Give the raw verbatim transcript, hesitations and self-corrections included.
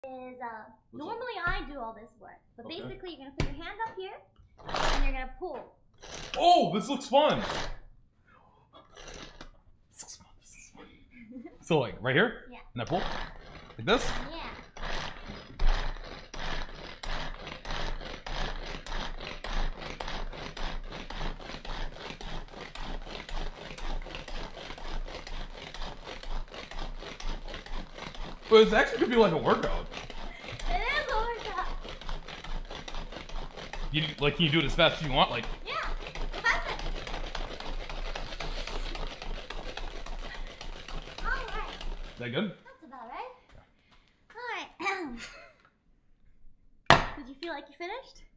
Is uh, What's normally up? I do all this work, but Okay. basically you're gonna put your hand up here and you're gonna pull. Oh, this looks fun. This looks fun. This looks fun. So like right here? Yeah. And I pull? Like this? Yeah. But it's actually gonna be like a workout. It is a workout. You like can you do it as fast as you want? Like Yeah. That's it. All right. is that good? That's about right. All right. Did you feel like you finished?